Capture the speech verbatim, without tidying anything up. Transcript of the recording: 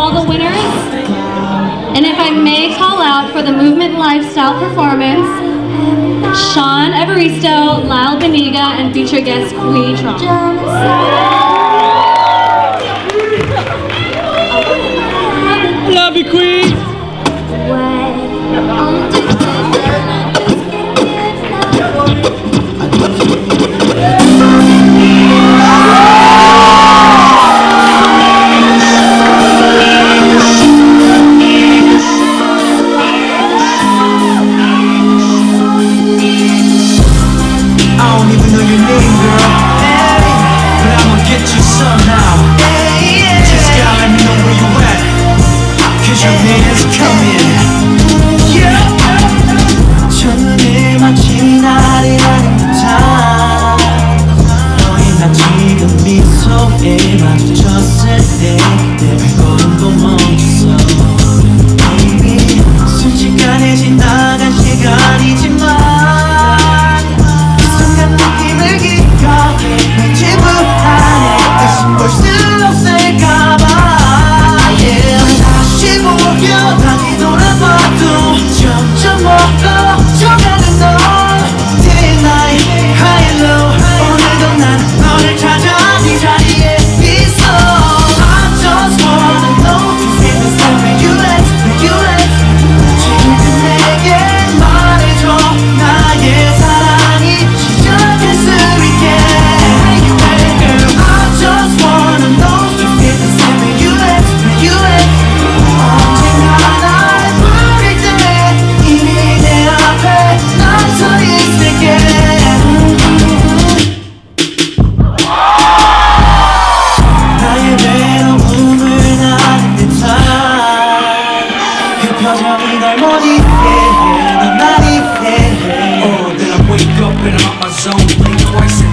all the winners. And if I may call out for the movement lifestyle performance, Shaun Evaristo, Lyle Beniga, and feature guest Qui Truong. Love you, Qui! Oh, then I wake up and I'm out my zone. Blink twice